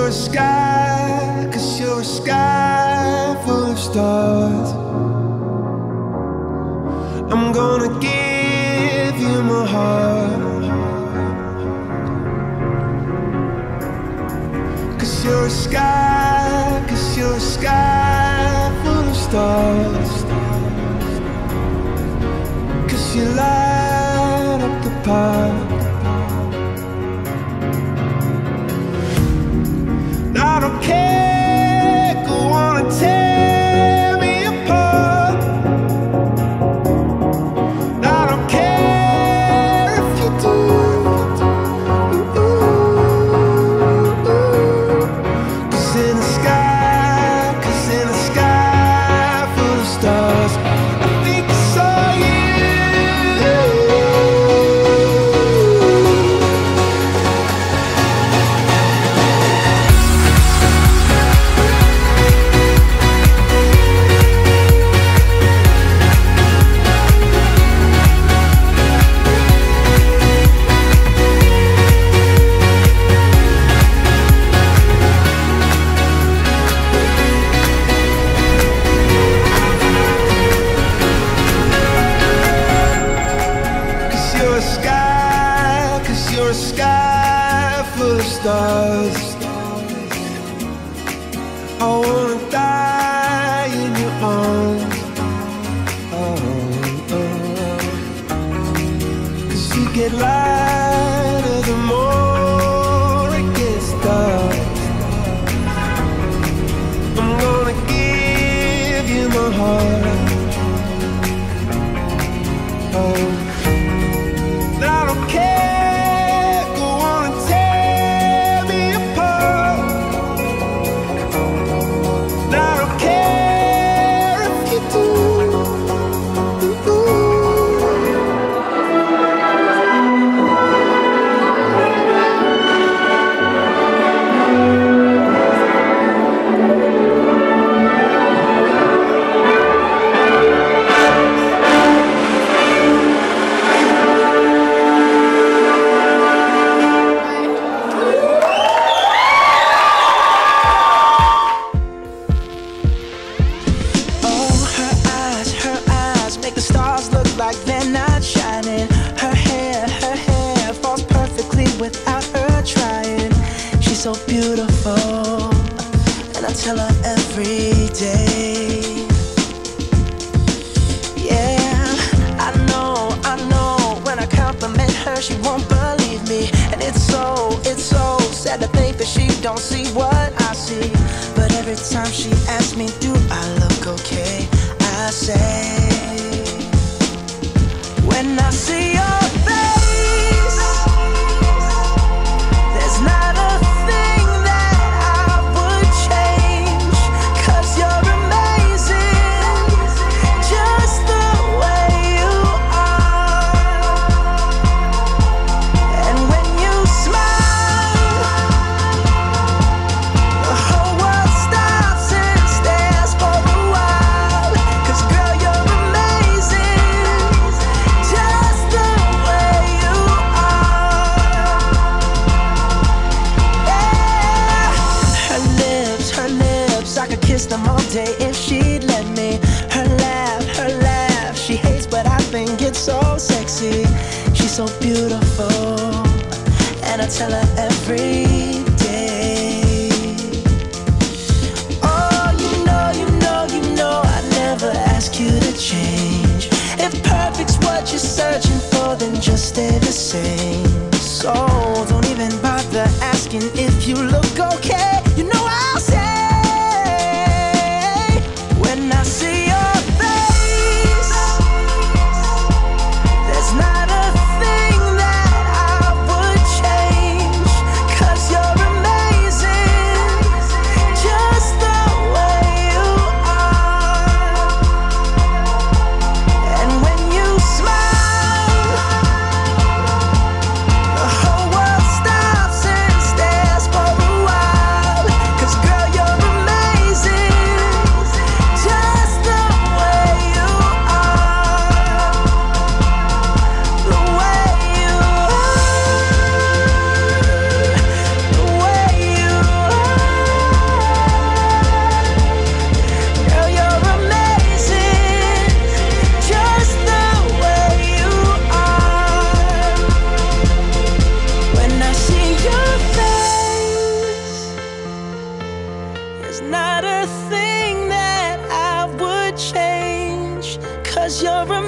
a sky, 'cause you're a sky full of stars. I'm gonna give you my heart, 'cause you're a sky, 'cause you're a sky full of stars. 'Cause you light up the park. I don't care, go on and tear me apart. I don't care if you do. 'Cause in the sky, 'cause in the sky full of stars, I think I saw you. You're a sky full of stars. I wanna die in your arms. Oh, oh. 'Cause you get lighter the more it gets dark. I'm gonna give you my heart. Oh, I don't care. Like they're not shining. Her hair falls perfectly without her trying. She's so beautiful, and I tell her every day. Yeah, I know, when I compliment her, she won't believe me. And it's so sad to think that she don't see what I see. But every time she asks me, do I look okay, I say, when I see your face, there's not a thing that I would change. 'Cause you're amazing, just the way you are. And when you smile, the whole world stops and stares for a while. 'Cause girl, you're amazing, just the way you are. Yeah. Her lips, I could kiss them all day if she'd let me. Her laugh, she hates but I think it's so sexy. She's so beautiful, and I tell her every day. Oh, you know, I never ask you to change. If perfect's what you're searching for, then just stay the same. So don't even bother asking if you look okay. You know I'll say, when I see your face, there's not a thing that I would change. 'Cause you're amazing, just the way you are. And when you smile, the whole world stops and stares for a while. nothing that I would change, 'cause you're